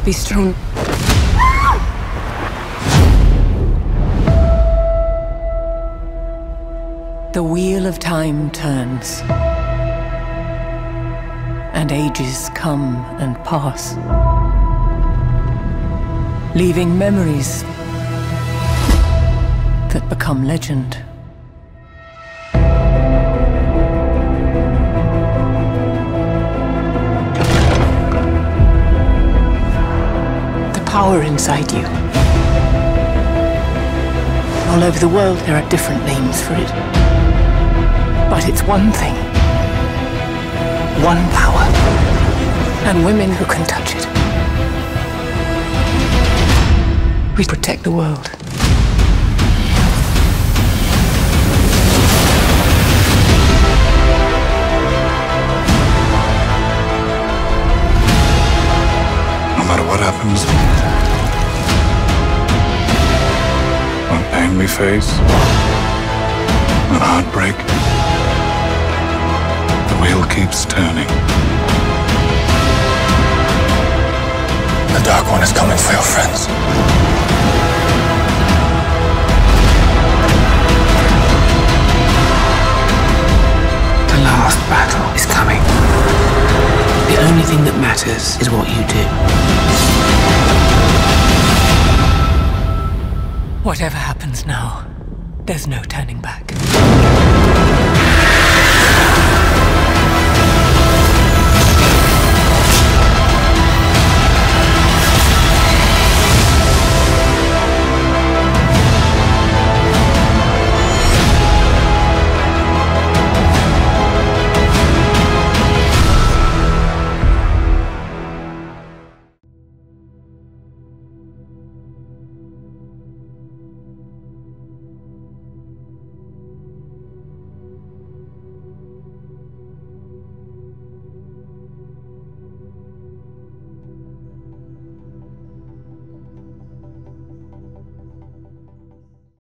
be strewn. The wheel of time turns, and ages come and pass, leaving memories that become legend. The power inside you. All over the world, there are different names for it. But it's one thing, one power, and women who can touch it. We protect the world. No matter what happens, what pain we face, what heartbreak, the wheel keeps turning. The Dark One is coming for your friends. The last battle is coming. The only thing that matters is what you do. Whatever happens now, there's no turning back.